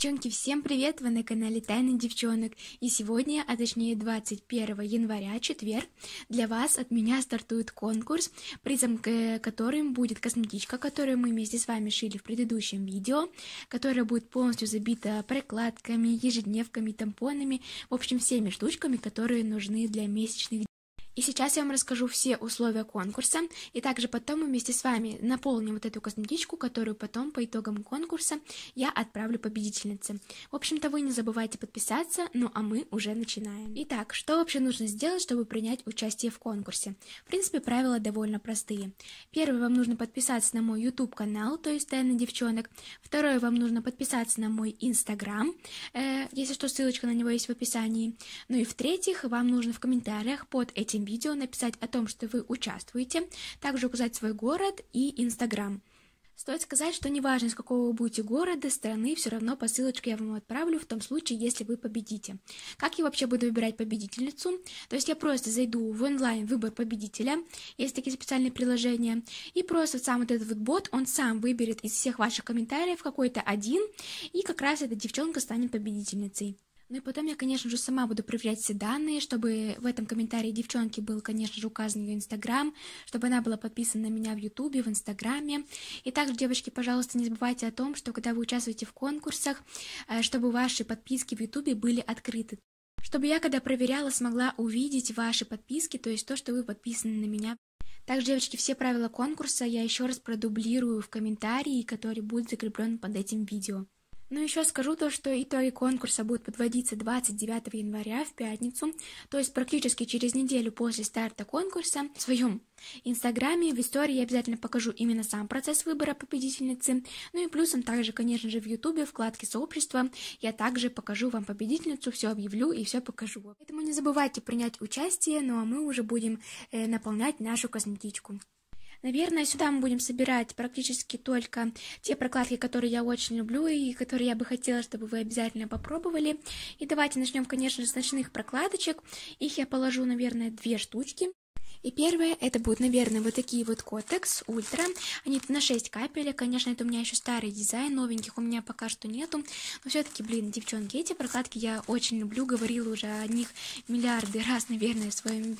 Девчонки, всем привет! Вы на канале Тайны Девчонок. И сегодня, а точнее 21 января, четверг, для вас от меня стартует конкурс, призом которым будет косметичка, которую мы вместе с вами шили в предыдущем видео, которая будет полностью забита прокладками, ежедневками, тампонами, в общем, всеми штучками, которые нужны для месячных. И сейчас я вам расскажу все условия конкурса, и также потом мы вместе с вами наполним вот эту косметичку, которую потом по итогам конкурса я отправлю победительнице. В общем-то, вы не забывайте подписаться, ну а мы уже начинаем. Итак, что вообще нужно сделать, чтобы принять участие в конкурсе? В принципе, правила довольно простые. Первое, вам нужно подписаться на мой YouTube канал, то есть Тайны Девчонок. Второе, вам нужно подписаться на мой Instagram, если что, ссылочка на него есть в описании. Ну и в-третьих, вам нужно в комментариях под этим видео написать о том, что вы участвуете, также указать свой город и Инстаграм. Стоит сказать, что неважно, из какого вы будете города, страны, все равно по ссылочке я вам отправлю в том случае, если вы победите. Как я вообще буду выбирать победительницу? То есть я просто зайду в онлайн выбор победителя, есть такие специальные приложения, и просто сам вот этот вот бот, он сам выберет из всех ваших комментариев какой-то один, и как раз эта девчонка станет победительницей. Ну и потом я, конечно же, сама буду проверять все данные, чтобы в этом комментарии девчонки был, конечно же, указан ее Инстаграм, чтобы она была подписана на меня в Ютубе, в Инстаграме. И также, девочки, пожалуйста, не забывайте о том, что когда вы участвуете в конкурсах, чтобы ваши подписки в Ютубе были открыты. Чтобы я, когда проверяла, смогла увидеть ваши подписки, то есть то, что вы подписаны на меня. Также, девочки, все правила конкурса я еще раз продублирую в комментарии, который будет закреплен под этим видео. Ну, еще скажу то, что итоги конкурса будут подводиться 29 января в пятницу, то есть практически через неделю после старта конкурса. В своем Инстаграме, в истории я обязательно покажу именно сам процесс выбора победительницы. Ну и плюсом также, конечно же, в Ютубе, вкладке сообщества, я также покажу вам победительницу, все объявлю и все покажу. Поэтому не забывайте принять участие, ну а мы уже будем наполнять нашу косметичку. Наверное, сюда мы будем собирать практически только те прокладки, которые я очень люблю и которые я бы хотела, чтобы вы обязательно попробовали. И давайте начнем, конечно же, с ночных прокладочек. Их я положу, наверное, 2 штучки. И первое, это будут, наверное, вот такие вот Kotex Ultra. Они на 6 капелек. Конечно, это у меня еще старый дизайн, новеньких у меня пока что нету. Но все-таки, блин, девчонки, эти прокладки я очень люблю. Говорила уже о них миллиарды раз, наверное, в своих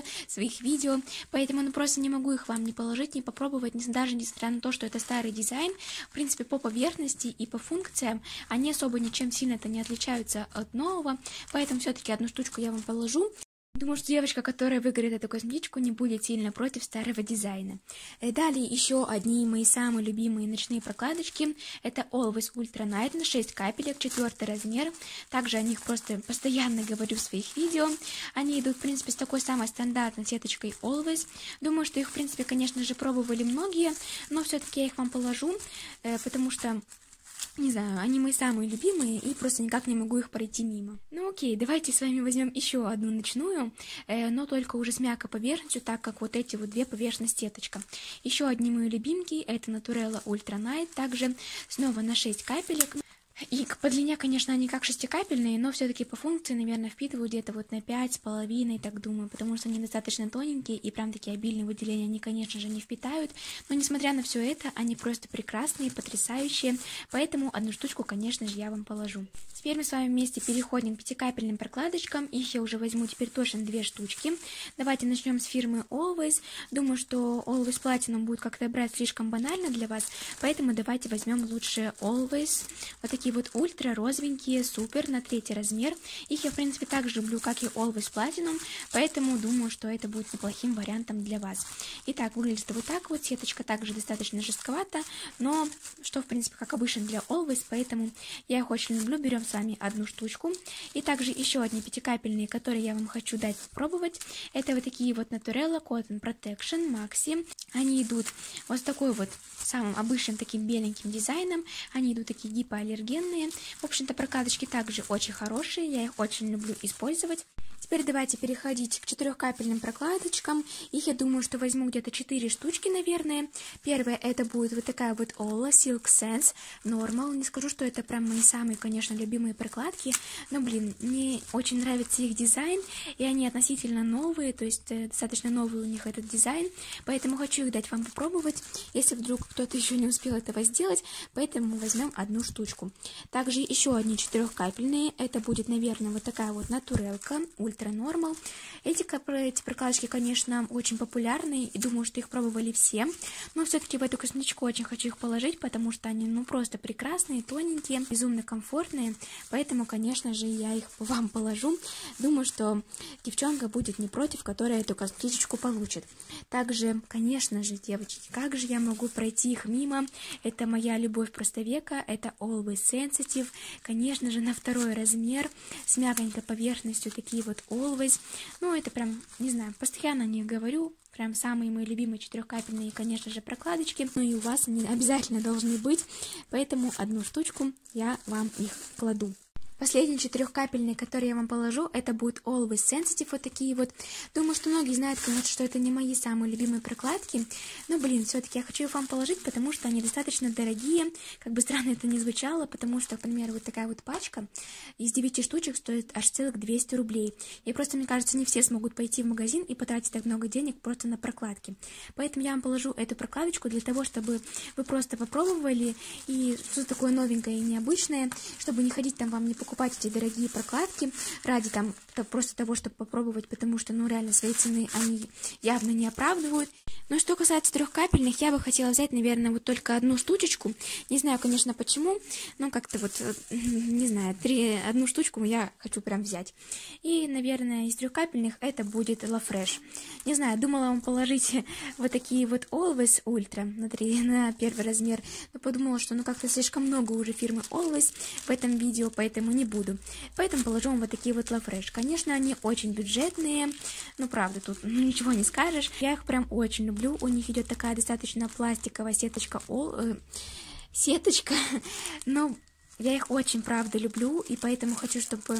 видео. Поэтому ну, просто не могу их вам не положить, не попробовать, даже несмотря на то, что это старый дизайн. В принципе, по поверхности и по функциям они особо ничем сильно-то не отличаются от нового. Поэтому все-таки одну штучку я вам положу. Думаю, что девочка, которая выиграет эту косметичку, не будет сильно против старого дизайна. Далее еще одни мои самые любимые ночные прокладочки. Это Always Ultra Night на 6 капелек, 4 размер. Также о них просто постоянно говорю в своих видео. Они идут, в принципе, с такой самой стандартной сеточкой Always. Думаю, что их, в принципе, конечно же, пробовали многие, но все-таки я их вам положу, потому что... Не знаю, они мои самые любимые, и просто никак не могу их пройти мимо. Ну окей, давайте с вами возьмем еще одну ночную, но только уже с мягкой поверхностью, так как вот эти вот 2 поверхности сеточка. Еще одни мои любимки, это Naturella Ultra Night, также снова на 6 капелек. И по длине, конечно, они как 6-капельные, но все-таки по функции, наверное, впитывают где-то вот на 5,5, так думаю, потому что они достаточно тоненькие, и прям такие обильные выделения они, конечно же, не впитают. Но, несмотря на все это, они просто прекрасные, потрясающие, поэтому одну штучку, конечно же, я вам положу. Теперь мы с вами вместе переходим к 5-капельным прокладочкам, их я уже возьму теперь точно 2 штучки. Давайте начнем с фирмы Always. Думаю, что Always Platinum будет как-то брать слишком банально для вас, поэтому давайте возьмем лучше Always. Вот такие вот ультра розовенькие, супер, на 3 размер. Их я, в принципе, так же люблю, как и Always Platinum, поэтому думаю, что это будет неплохим вариантом для вас. Итак, выглядит вот так вот, сеточка также достаточно жестковата, но что, в принципе, как обычно для Always, поэтому я их очень люблю. Берем с вами одну штучку. И также еще одни 5-капельные, которые я вам хочу дать попробовать. Это вот такие вот Naturella Cotton Protection Maxi. Они идут вот с такой вот самым обычным таким беленьким дизайном. Они идут такие гипоаллергенные. В общем-то, прокладочки также очень хорошие, я их очень люблю использовать. Теперь давайте переходить к 4-капельным прокладочкам. Их я думаю, что возьму где-то 4 штучки, наверное. Первая это будет вот такая вот Ола Silk Sense Normal. Не скажу, что это прям мои самые, конечно, любимые прокладки, но, блин, мне очень нравится их дизайн, и они относительно новые, то есть достаточно новый у них этот дизайн, поэтому хочу их дать вам попробовать, если вдруг кто-то еще не успел этого сделать, поэтому возьмем одну штучку. Также еще одни 4-капельные, это будет, наверное, вот такая вот Натурелка Ultra Normal. Эти прокладочки, конечно, очень популярные, и думаю, что их пробовали все, но все-таки в эту косметичку очень хочу их положить, потому что они, ну, просто прекрасные, тоненькие, безумно комфортные, поэтому, конечно же, я их вам положу. Думаю, что девчонка будет не против, которая эту косметичку получит. Также, конечно же, девочки, как же я могу пройти их мимо? Это моя любовь просто века, это Always Sensitive, конечно же, на 2 размер, с мягонькой поверхностью, такие вот Always. Ну, это прям, не знаю, постоянно не говорю, прям самые мои любимые 4-капельные, конечно же, прокладочки. Ну и у вас они обязательно должны быть, поэтому одну штучку я вам их кладу. Последние 4-капельные, которые я вам положу, это будет Always Sensitive, вот такие вот. Думаю, что многие знают, конечно, что это не мои самые любимые прокладки, но, блин, все-таки я хочу их вам положить, потому что они достаточно дорогие, как бы странно это ни звучало, потому что, к примеру, вот такая вот пачка из 9 штучек стоит аж целых 200 рублей. И просто, мне кажется, не все смогут пойти в магазин и потратить так много денег просто на прокладки. Поэтому я вам положу эту прокладочку для того, чтобы вы просто попробовали, и что-то такое новенькое и необычное, чтобы не ходить там вам не покупать эти дорогие прокладки ради там просто того, чтобы попробовать, потому что, ну, реально свои цены они явно не оправдывают. Но что касается 3-капельных, я бы хотела взять, наверное, вот только одну штучечку. Не знаю, конечно, почему, но как-то вот, не знаю, одну штучку я хочу прям взять. И, наверное, из 3-капельных это будет La Fresh. Не знаю, думала вам положить вот такие вот Always Ultra на 1 размер, но подумала, что ну как-то слишком много уже фирмы Always в этом видео, поэтому не буду. Поэтому положу вам вот такие вот La Fresh. Конечно, они очень бюджетные, но правда, тут ничего не скажешь. Я их прям очень люблю. У них идет такая достаточно пластиковая сеточка, но я их очень, правда, люблю, и поэтому хочу, чтобы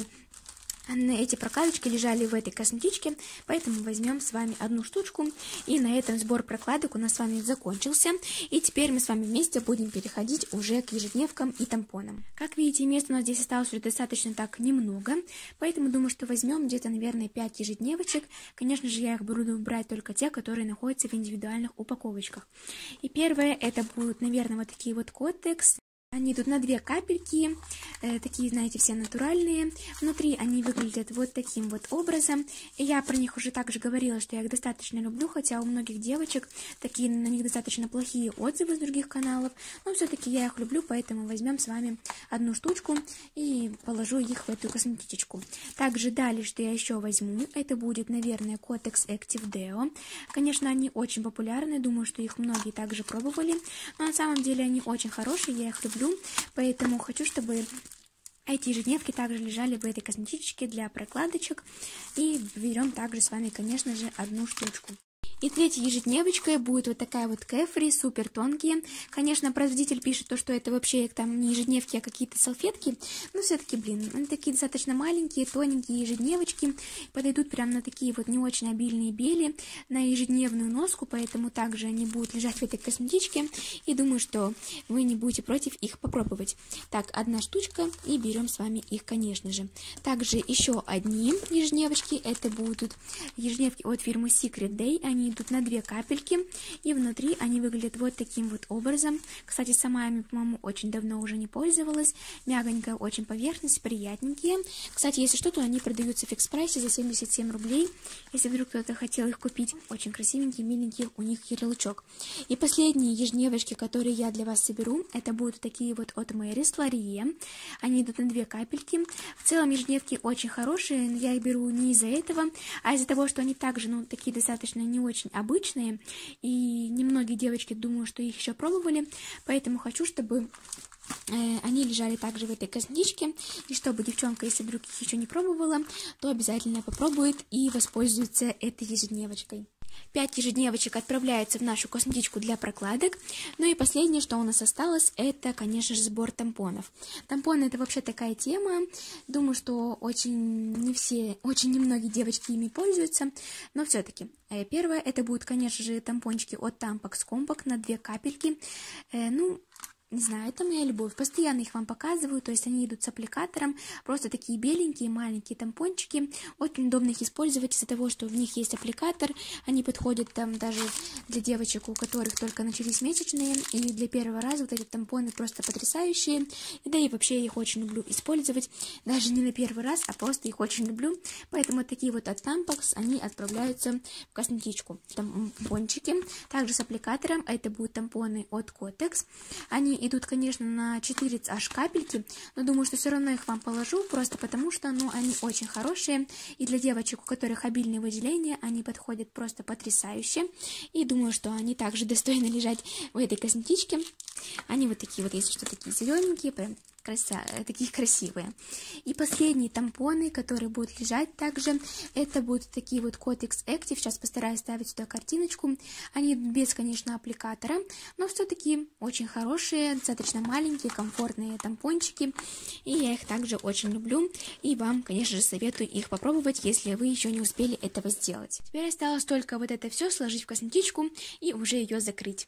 эти прокладочки лежали в этой косметичке, поэтому возьмем с вами одну штучку, и на этом сбор прокладок у нас с вами закончился, и теперь мы с вами вместе будем переходить уже к ежедневкам и тампонам. Как видите, места у нас здесь осталось уже достаточно так немного, поэтому думаю, что возьмем где-то, наверное, 5 ежедневочек. Конечно же, я их буду брать только те, которые находятся в индивидуальных упаковочках. И первое, это будут, наверное, вот такие вот Kotex. Они идут на 2 капельки, такие, знаете, все натуральные. Внутри они выглядят вот таким вот образом. И я про них уже также говорила, что я их достаточно люблю, хотя у многих девочек такие на них достаточно плохие отзывы с других каналов. Но все-таки я их люблю, поэтому возьмем с вами одну штучку и положу их в эту косметичку. Также далее, что я еще возьму, это будет, наверное, Kotex Active Deo. Конечно, они очень популярны, думаю, что их многие также пробовали. Но на самом деле они очень хорошие, я их люблю. Поэтому хочу, чтобы эти ежедневки также лежали в этой косметичке для прокладочек. И берем также с вами, конечно же, одну штучку. И третьей ежедневочкой будет вот такая вот Кэфри, супер тонкие. Конечно, производитель пишет то, что это вообще там не ежедневки, а какие-то салфетки. Но все-таки, блин, они такие достаточно маленькие, тоненькие ежедневочки. Подойдут прям на такие вот не очень обильные бели, на ежедневную носку. Поэтому также они будут лежать в этой косметичке. И думаю, что вы не будете против их попробовать. Так, одна штучка, и берем с вами их, конечно же. Также еще одни ежедневочки. Это будут ежедневки от фирмы Secret Day. Они идут на 2 капельки, и внутри они выглядят вот таким вот образом. Кстати, сама я, по-моему, очень давно уже не пользовалась. Мягонькая очень поверхность, приятненькие. Кстати, если что, то они продаются в фикс-прайсе за 77 рублей. Если вдруг кто-то хотел их купить, очень красивенькие, миленькие, у них ярлычок. И последние ежедневочки, которые я для вас соберу, это будут такие вот от Mary Larie. Они идут на 2 капельки. В целом ежедневки очень хорошие, но я их беру не из-за этого, а из-за того, что они также, ну, такие достаточно не очень обычные, и немногие девочки, думаю, что их еще пробовали, поэтому хочу, чтобы они лежали также в этой косметичке, и чтобы девчонка, если вдруг их еще не пробовала, то обязательно попробует и воспользуется этой ежедневочкой. 5 ежедневочек отправляется в нашу косметичку для прокладок. Ну и последнее, что у нас осталось, это, конечно же, сбор тампонов. Тампоны — это вообще такая тема. Думаю, что очень немногие девочки ими пользуются, но все-таки. Первое, это будут, конечно же, тампончики от Tampax Compact на 2 капельки. Не знаю, это моя любовь. Постоянно их вам показываю, то есть они идут с аппликатором. Просто такие беленькие, маленькие тампончики. Очень удобно их использовать из-за того, что в них есть аппликатор. Они подходят там даже для девочек, у которых только начались месячные. И для первого раза вот эти тампоны просто потрясающие. И да и вообще я их очень люблю использовать. Даже не на первый раз, а просто их очень люблю. Поэтому такие вот от Tampax, они отправляются в косметичку. Тампончики. Также с аппликатором. Это будут тампоны от Kotex. Они идут, конечно, на 4 аж капельки, но думаю, что все равно их вам положу, просто потому что, они очень хорошие, и для девочек, у которых обильные выделения, они подходят просто потрясающе, и думаю, что они также достойны лежать в этой косметичке. Они вот такие вот, если что, такие зелененькие, прям такие красивые. И последние тампоны, которые будут лежать также, это будут такие вот Kotex Active. Сейчас постараюсь ставить сюда картиночку. Они без, конечно, аппликатора, но все-таки очень хорошие, достаточно маленькие, комфортные тампончики. И я их также очень люблю. И вам, конечно же, советую их попробовать, если вы еще не успели этого сделать. Теперь осталось только вот это все сложить в косметичку и уже ее закрыть.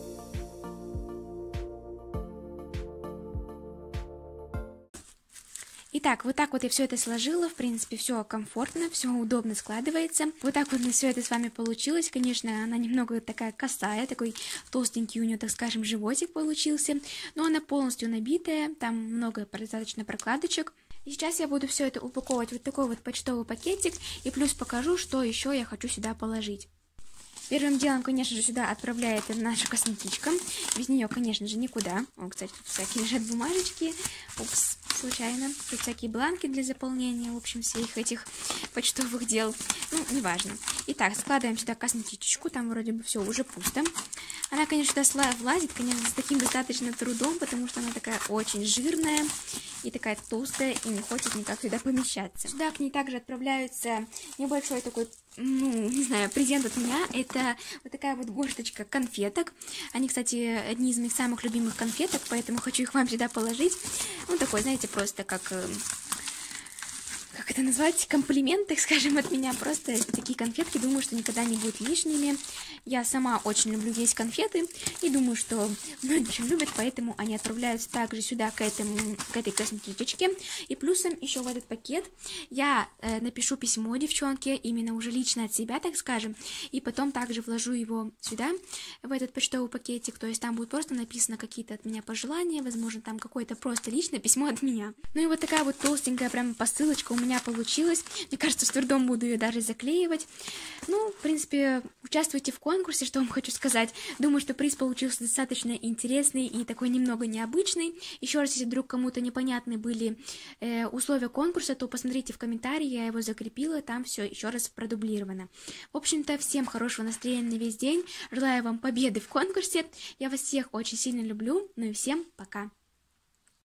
Итак, вот так вот я все это сложила, в принципе, все комфортно, все удобно складывается. Вот так вот все это с вами получилось. Конечно, она немного такая косая, такой толстенький у нее, так скажем, животик получился, но она полностью набитая, там много достаточно прокладочек. И сейчас я буду все это упаковывать в вот такой вот почтовый пакетик, и плюс покажу, что еще я хочу сюда положить. Первым делом, конечно же, сюда отправляется наша косметичка. Без нее, конечно же, никуда. О, кстати, тут всякие лежат бумажечки. Упс, случайно. Тут всякие бланки для заполнения, в общем, всех этих почтовых дел. Неважно. Итак, складываем сюда косметичку. Там вроде бы все уже пусто. Она, конечно, сюда влазит, конечно, с таким достаточно трудом, потому что она такая очень жирная и такая толстая, и не хочет никак сюда помещаться. Сюда к ней также отправляется небольшой такой, не знаю, презент от меня. Это вот такая вот горсточка конфеток. Они, кстати, одни из моих самых любимых конфеток, поэтому хочу их вам сюда положить. Такой, знаете, просто как это назвать, комплимент, так скажем, от меня. Просто такие конфетки, думаю, что никогда не будут лишними. Я сама очень люблю есть конфеты, и думаю, что многие очень любят, поэтому они отправляются также сюда, к этой косметичке. И плюсом еще в этот пакет я напишу письмо девчонке, именно уже лично от себя, так скажем, и потом также вложу его сюда, в этот почтовый пакетик. То есть там будет просто написано какие-то от меня пожелания, возможно, там какое-то просто личное письмо от меня. И вот такая вот толстенькая прям посылочка у меня получилась. Мне кажется, с трудом буду ее даже заклеивать. В принципе, участвуйте в конкурсе, что вам хочу сказать. Думаю, что приз получился достаточно интересный и такой немного необычный. Еще раз, если вдруг кому-то непонятны были условия конкурса, то посмотрите в комментарии, я его закрепила, там все еще раз продублировано. В общем-то, всем хорошего настроения на весь день. Желаю вам победы в конкурсе. Я вас всех очень сильно люблю. И всем пока.